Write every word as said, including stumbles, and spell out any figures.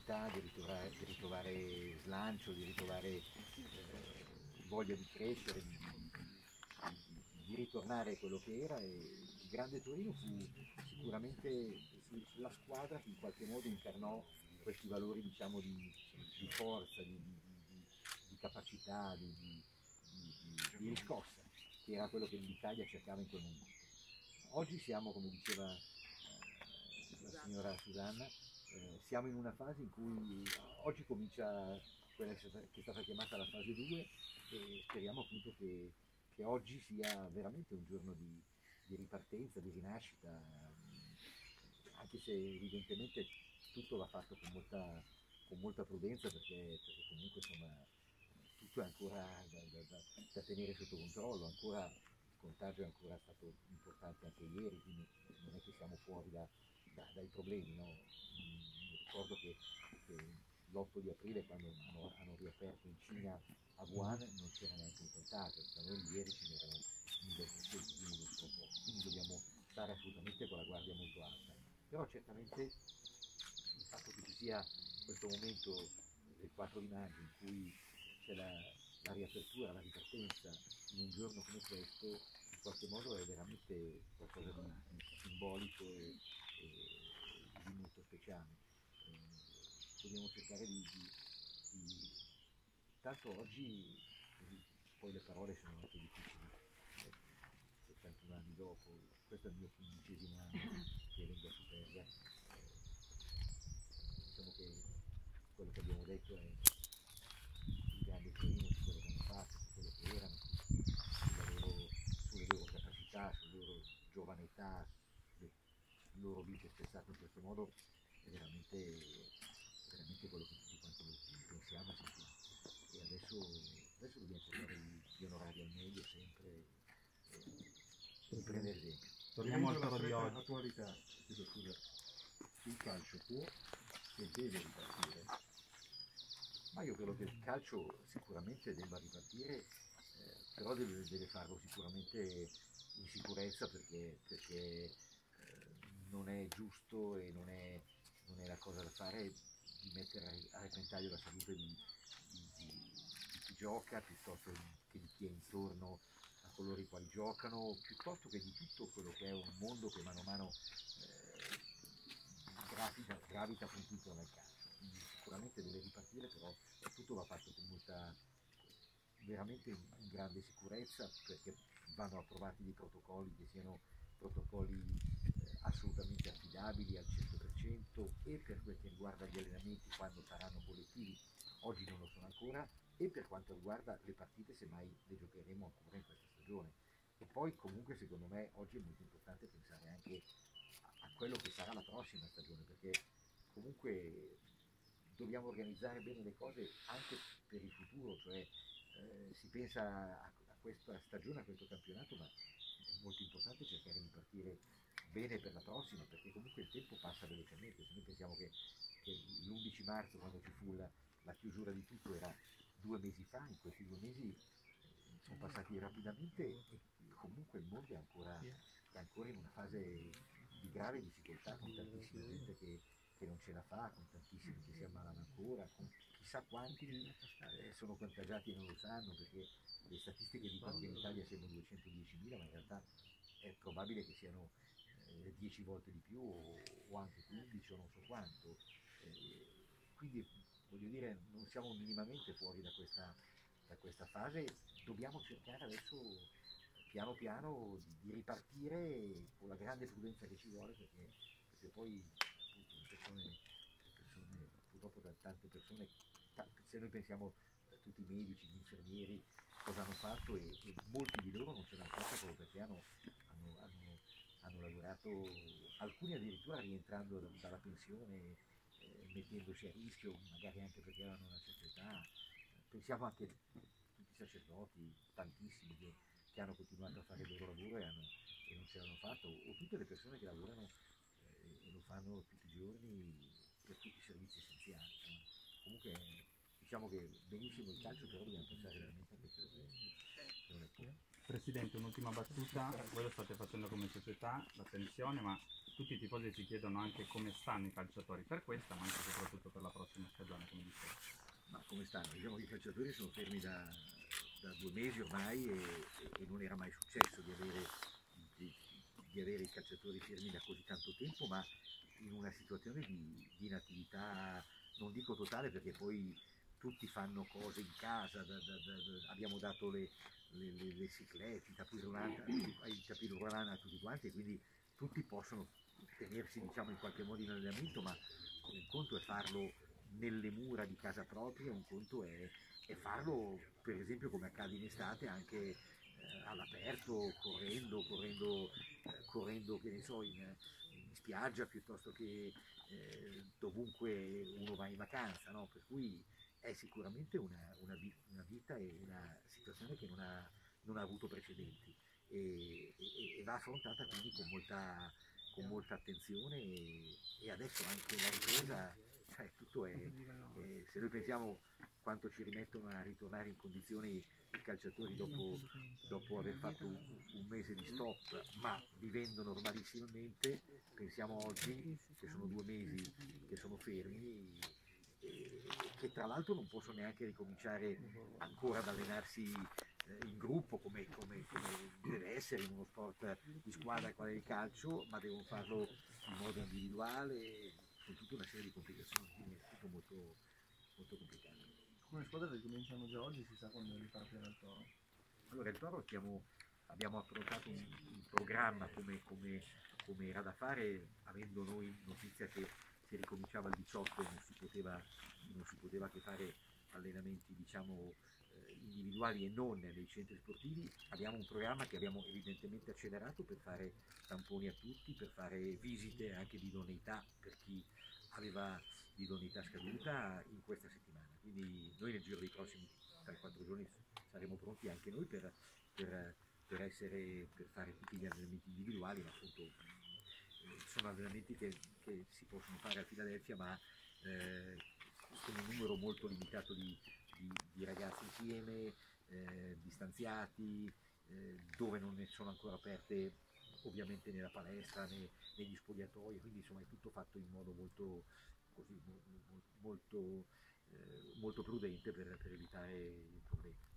vitalità, di ritrovare, di ritrovare slancio, di ritrovare eh, voglia di crescere, di, di, di ritornare a quello che era. E il Grande Torino fu sicuramente la squadra che in qualche modo incarnò questi valori, diciamo, di, di forza, di, di, di, di capacità, di, di, di, di riscossa, che era quello che l'Italia cercava in quel momento. Oggi siamo, come diceva eh, la signora Susanna, eh, siamo in una fase in cui oggi comincia quella che è stata chiamata la fase due, e speriamo appunto che, che oggi sia veramente un giorno di, di ripartenza, di rinascita, anche se evidentemente tutto va fatto con molta, con molta prudenza, perché, perché comunque insomma tutto è ancora da, da, da, da tenere sotto controllo, ancora il contagio è ancora stato importante anche ieri, quindi non è che siamo fuori da, da, dai problemi, no? Mi ricordo che, che l'otto di aprile, quando hanno, hanno riaperto in Cina a Wuhan, non c'era neanche un contagio, da noi ieri ce n'erano mille trecento, quindi non sono pochi, quindi dobbiamo stare assolutamente con la guardia molto alta. Però certamente il fatto che ci sia questo momento del quattro di maggio in cui c'è la, la riapertura, la ripartenza in un giorno come questo, in qualche modo è veramente qualcosa di, di simbolico e, e di molto speciale. Eh, dobbiamo cercare di, di, di... Tanto oggi, poi le parole sono anche difficili, eh, settantuno anni dopo, questo è il mio quindicesimo anno che vengo a Superga. Diciamo che quello che abbiamo detto è il Grande Torino, su quello che hanno fatto, su quello che erano, sulle loro, sulle loro capacità, sulla loro giovane età, sulle loro vite spessate in questo modo, è veramente, veramente quello che tutti quanti pensiamo e sentiamo. E adesso, adesso dobbiamo cercare di, di onorarli al meglio sempre e di prendere esempio. Torniamo al toro di oggi. Attualità, chiedo scusa, il calcio può e deve ripartire. Ma io credo che il calcio sicuramente debba ripartire, eh, però deve, deve farlo sicuramente in sicurezza, perché, perché eh, non è giusto e non è, non è la cosa da fare di mettere a repentaglio la salute di, di, di, di chi gioca, piuttosto che di chi è intorno a coloro i quali giocano, piuttosto che di tutto quello che è un mondo che mano a mano eh, gravita, gravita appunto intorno al calcio. Quindi sicuramente deve ripartire, però tutto va fatto con molta, veramente in, in grande sicurezza, perché vanno approvati dei protocolli che siano protocolli eh, assolutamente affidabili al cento per cento, e per quel che riguarda gli allenamenti quando saranno collettivi, oggi non lo sono ancora, e per quanto riguarda le partite, se mai le giocheremo ancora in questa stagione. E poi comunque secondo me oggi è molto importante pensare anche a, a quello che sarà la prossima stagione, perché comunque dobbiamo organizzare bene le cose anche per il futuro, cioè eh, si pensa a, a questa stagione, a questo campionato, ma è molto importante cercare di partire bene per la prossima, perché comunque il tempo passa velocemente. Se noi pensiamo che, che l'undici marzo, quando ci fu la, la chiusura di tutto, era due mesi fa, in questi due mesi eh, sono passati rapidamente, e comunque il mondo è ancora, è ancora in una fase di grave difficoltà, con tantissima gente che, che non ce la fa, con tantissimi che si ammalano ancora, con chissà quanti eh, sono contagiati e non lo sanno, perché le statistiche dicono che in Italia siamo duecentodiecimila, ma in realtà è probabile che siano eh, dieci volte di più, o, o anche quindici o non so quanto. Eh, quindi voglio dire, non siamo minimamente fuori da questa, da questa fase, dobbiamo cercare adesso piano piano di, di ripartire con la grande prudenza che ci vuole, perché, perché poi appunto le persone, le persone, purtroppo da tante persone, se noi pensiamo a tutti i medici, gli infermieri, cosa hanno fatto, e, e molti di loro non ce l'hanno fatta proprio perché hanno, hanno, hanno, hanno lavorato, alcuni addirittura rientrando da, dalla pensione, eh, mettendosi a rischio, magari anche perché avevano una certa età. Pensiamo anche a tutti i sacerdoti, tantissimi che, che hanno continuato a fare il loro lavoro e, hanno, e non ce l'hanno fatto, o tutte le persone che lavorano eh, e lo fanno tutti i giorni per tutti i servizi essenziali. Insomma. Comunque diciamo che benissimo il calcio, però dobbiamo pensare veramente anche per che non è poco. Presidente, un'ultima battuta, voi lo state facendo come società, l'attenzione, ma tutti i tifosi si chiedono anche come stanno i calciatori per questa, ma anche soprattutto per la prossima diciamo che i calciatori sono fermi da, da due mesi ormai e, e non era mai successo di avere, di, di avere i calciatori fermi da così tanto tempo, ma in una situazione di, di inattività, non dico totale perché poi tutti fanno cose in casa, da, da, da, da, abbiamo dato le, le, le, le ciclette, i tapis roulant a tutti quanti e quindi tutti possono tenersi diciamo in qualche modo in allenamento, ma un conto è farlo nelle mura di casa propria, un conto è, è farlo per esempio come accade in estate anche eh, all'aperto, correndo, correndo, eh, correndo che ne so, in, in spiaggia piuttosto che eh, dovunque uno va in vacanza, no? Per cui è sicuramente una, una, una vita e una situazione che non ha, non ha avuto precedenti e, e, e va affrontata quindi con molta, con molta attenzione e, e adesso anche la ripresa, cioè tutto è, è, se noi pensiamo quanto ci rimettono a ritornare in condizioni i calciatori dopo, dopo aver fatto un, un mese di stop, ma vivendo normalissimamente, pensiamo oggi che sono due mesi che sono fermi e che tra l'altro non possono neanche ricominciare ancora ad allenarsi in gruppo come, come, come deve essere in uno sport di squadra quale il calcio, ma devono farlo in modo individuale con tutta una serie di complicazioni, quindi è tutto molto, molto complicato. Alcune squadre ricominciano già oggi, si sa quando ripartirà il Toro? Allora il Toro stiamo, abbiamo affrontato un, un programma come, come, come era da fare, avendo noi notizia che si ricominciava il diciotto e non si poteva, non si poteva che fare allenamenti diciamo individuali e non nei centri sportivi. Abbiamo un programma che abbiamo evidentemente accelerato per fare tamponi a tutti, per fare visite anche di idoneità per chi aveva l'idoneità scaduta in questa settimana, quindi noi nel giro dei prossimi tre quattro giorni saremo pronti anche noi per, per, per, essere, per fare tutti gli allenamenti individuali, ma appunto eh, sono allenamenti che, che si possono fare a Filadelfia ma eh, con un numero molto limitato di Di, di ragazzi insieme, eh, distanziati, eh, dove non ne sono ancora aperte ovviamente nella palestra né negli spogliatoi, quindi insomma è tutto fatto in modo molto, così, molto, molto, eh, molto prudente per, per evitare i problemi.